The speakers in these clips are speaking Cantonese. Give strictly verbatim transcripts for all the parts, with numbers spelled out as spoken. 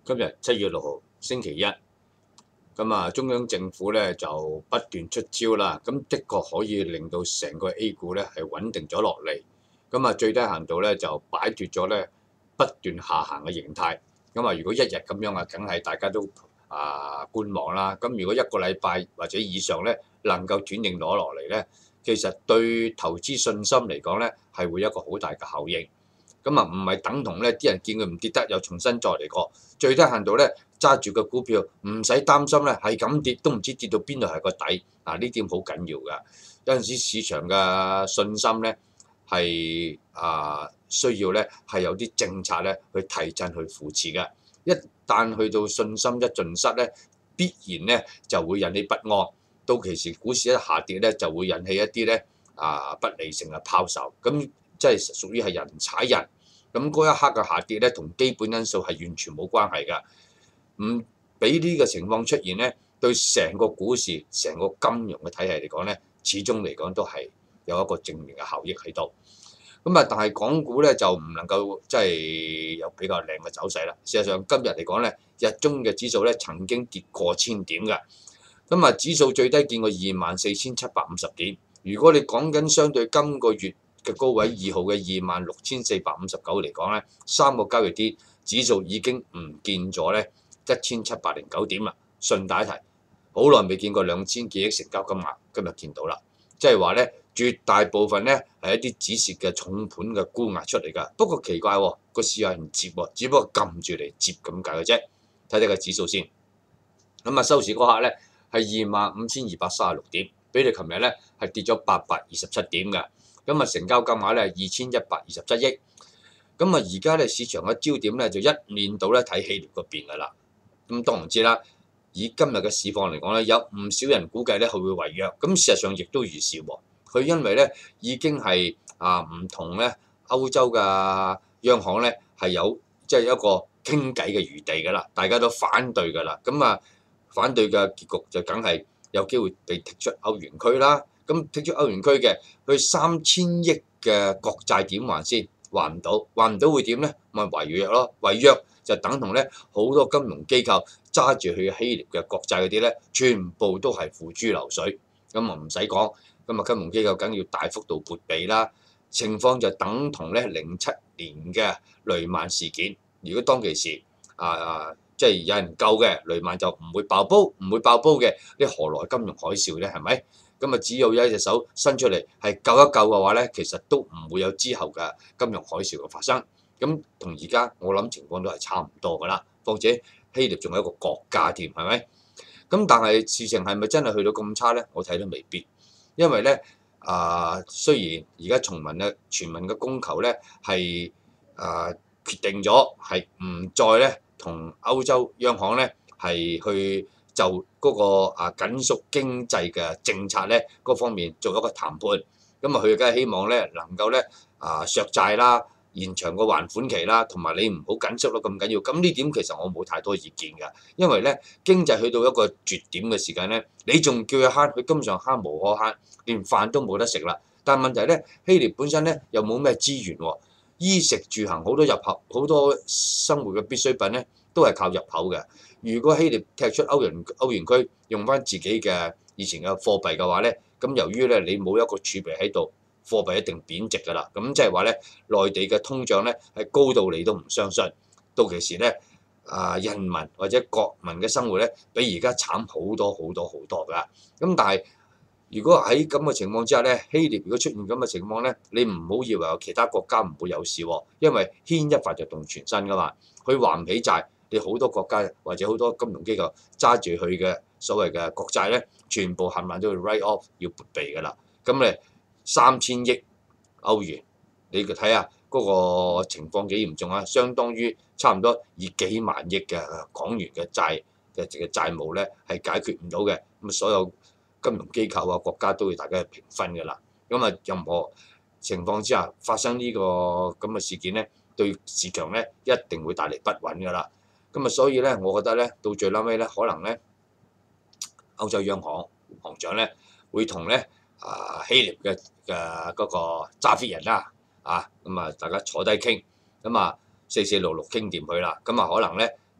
今日七月六號星期一，咁啊中央政府咧就不斷出招啦，咁的確可以令到成個 A 股咧係穩定咗落嚟，咁啊最低限度咧就擺脱咗咧不斷下行嘅形態。咁啊如果一日咁樣啊，梗係大家都啊觀望啦。咁如果一個禮拜或者以上咧能夠轉定攞落嚟咧，其實對投資信心嚟講咧係會有一個好大嘅效應。咁啊，唔係等同咧，啲人見佢唔跌得，又重新再嚟過。最低限度咧，揸住個股票唔使擔心咧，係咁跌都唔知跌到邊度係個底。嗱，呢點好緊要㗎。有陣時市場嘅信心咧係啊需要咧係有啲政策咧去提振去扶持嘅。一旦去到信心一盡失咧，必然咧就會引起不安。到其時股市一下跌咧，就會引起一啲咧啊不理性嘅拋售。咁即係屬於係人踩人，咁嗰一刻嘅下跌咧，同基本因素係完全冇關係㗎。唔俾呢個情況出現咧，對成個股市、成個金融嘅體系嚟講咧，始終嚟講都係有一個正面嘅效益喺度。咁啊，但係港股咧就唔能夠即係有比較靚嘅走勢啦。事實上今日嚟講咧，日中嘅指數咧曾經跌過千點㗎。咁啊，指數最低見過二萬四千七百五十點。如果你講緊相對今個月嘅高位二號嘅二萬六千四百五十九嚟講咧，三個交易日指數已經唔見咗咧一千七百零九點啦。順帶一提，好耐未見過兩千幾億成交金額，今日見到啦，即係話咧絕大部分咧係一啲止蝕嘅重盤嘅沽壓出嚟㗎。不過奇怪喎，個市係唔接喎，只不過撳住嚟接咁解嘅啫。睇睇個指數先，咁啊收市嗰刻咧係二萬五千二百三十六點，比你琴日咧係跌咗八百二十七點㗎。咁啊，成交金額咧二千一百二十七億。咁啊，而家咧市場嘅焦點咧就一面倒咧睇希臘嗰邊㗎啦。咁當然知啦，以今日嘅市況嚟講咧，有唔少人估計咧佢會違約。咁事實上亦都如是喎。佢因為咧已經係啊唔同咧歐洲嘅央行咧係有即係、就是、一個傾偈嘅餘地㗎啦，大家都反對㗎啦。咁啊反對嘅結局就梗係有機會被踢出歐元區啦。咁踢出歐元區嘅，佢三千億嘅國債點還先？還唔到，還唔到會點咧？咪違約咯，違約就等同咧好多金融機構揸住佢希臘嘅國債嗰啲咧，全部都係付諸流水。咁啊唔使講，咁啊金融機構梗要大幅度撥備啦。情況就等同咧零七年嘅雷曼事件。如果當其時啊啊即係有人救嘅，雷曼就唔會爆煲，唔會爆煲嘅，你何來金融海嘯咧？係咪？咁啊，只要有一隻手伸出嚟係救一救嘅話咧，其實都唔會有之後嘅金融海嘯嘅發生。咁同而家我諗情況都係差唔多㗎啦。況且希臘仲有一個國家添，係咪？咁但係事情係咪真係去到咁差咧？我睇都未必，因為咧啊、呃，雖然而家從民嘅全民嘅供求咧係啊決定咗係唔再咧同歐洲央行咧係去就嗰個啊緊縮經濟嘅政策咧嗰方面做一個談判，咁啊佢梗係希望咧能夠咧啊削債啦、延長個還款期啦，同埋你唔好緊縮得咁緊要。咁呢點其實我冇太多意見㗎，因為咧經濟去到一個絕點嘅時間咧，你仲叫佢慳，佢根本上慳無可慳，連飯都冇得食啦。但係問題咧，希臘本身咧又冇咩資源喎，衣食住行好多入口好多生活嘅必需品咧都係靠入口嘅。如果希臘踢出歐元歐元區，用翻自己嘅以前嘅貨幣嘅話咧，咁由於咧你冇一個儲備喺度，貨幣一定貶值㗎啦。咁即係話咧，內地嘅通脹咧係高到你都唔相信。到其時咧，啊人民或者國民嘅生活咧，比而家慘好多好多好多㗎。咁但係如果喺咁嘅情況之下咧，希臘如果出現咁嘅情況咧，你唔好以為有其他國家唔會有事喎，因為牽一髮就動全身㗎嘛。佢還唔起債。你好多國家或者好多金融機構揸住佢嘅所謂嘅國債咧，全部冚唪唥都要 write off 要撥備㗎啦。咁咧三千億歐元，你睇下嗰個情況幾嚴重啊！相當於差唔多以幾萬億嘅港元嘅債嘅嘅債務咧係解決唔到嘅。咁所有金融機構啊國家都要大家平分㗎啦。咁啊任何情況之下發生呢個咁嘅事件咧，對市場咧一定會帶嚟不穩㗎啦。咁啊，所以咧，我覺得咧，到最撚尾咧，可能咧，歐洲央行行長咧，會同咧啊希臘嘅嘅嗰個揸 fit 人啦，啊，咁啊，大家坐低傾，咁啊，四四六六傾掂佢啦，咁啊，可能咧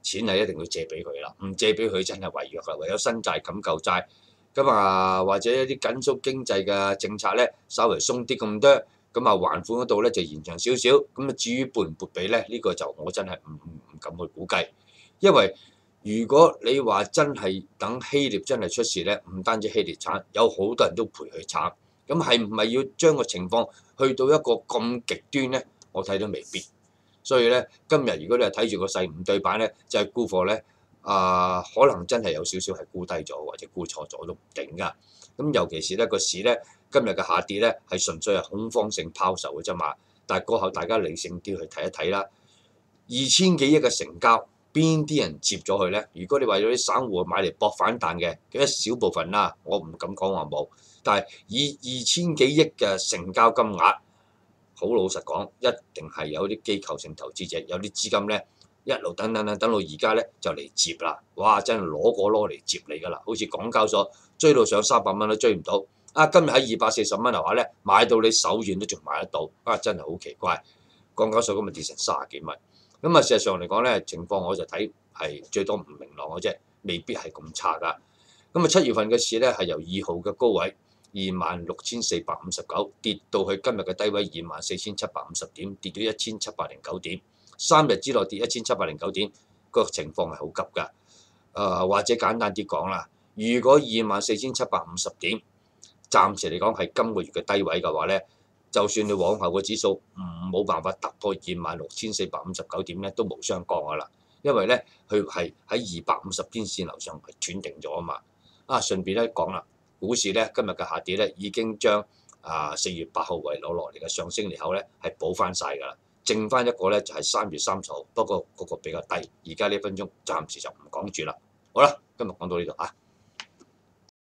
錢係一定要借俾佢啦，唔借俾佢真係違約啦，唯有新債冚舊債。咁啊，或者一啲緊縮經濟嘅政策咧，稍微鬆啲咁多，咁啊還款嗰度咧就延長少少。咁啊至於撥唔撥俾咧，呢個就我真係唔唔敢去估計，因為如果你話真係等希臘真係出事咧，唔單止希臘慘，有好多人都陪佢慘。咁係唔係要將個情況去到一個咁極端咧？我睇都未必。所以咧，今日如果你係睇住個勢唔對版咧，就係沽貨咧。啊、呃，可能真係有少少係沽低咗或者沽錯咗都唔定㗎。咁尤其是咧個市咧，今日嘅下跌咧係純粹係恐慌性拋售嘅啫嘛。但係過後大家理性啲去睇一睇啦。二千幾億嘅成交，邊啲人接咗佢咧？如果你話有啲散戶買嚟搏反彈嘅，一小部分啦，我唔敢講話冇。但係以二千幾億嘅成交金額，好老實講，一定係有啲機構性投資者，有啲資金咧。一路等等等等到而家咧就嚟接啦，哇！真係攞個攞嚟接你㗎啦，好似港交所追到上三百蚊都追唔到，啊！今日喺二百四十蚊樓下咧買到你手軟都仲買得到，啊！真係好奇怪，港交所今日跌成三十幾蚊，咁啊事實上嚟講咧情況我就睇係最多唔明朗嘅啫，未必係咁差㗎。咁啊七月份嘅市咧係由二號嘅高位二萬六千四百五十九跌到去今日嘅低位二萬四千七百五十點，跌咗一千七百零九點。三日之內跌一千七百零九點，個情況係好急㗎。誒、呃、或者簡單啲講啦，如果二萬四千七百五十點，暫時嚟講係今個月嘅低位嘅話咧，就算你往後個指數唔冇辦法突破二萬六千四百五十九點咧，都無相干㗎啦。因為咧佢係喺二百五十天線樓上係斷定咗啊嘛。啊，順便咧講啦，股市咧今日嘅下跌咧已經將啊四月八號遺留落嚟嘅上升裂口咧係補翻晒㗎啦。剩翻一個咧就係三月三十號，不過嗰個比較低。而家呢一分鐘暫時就唔講住啦。好啦，今日講到呢度啊。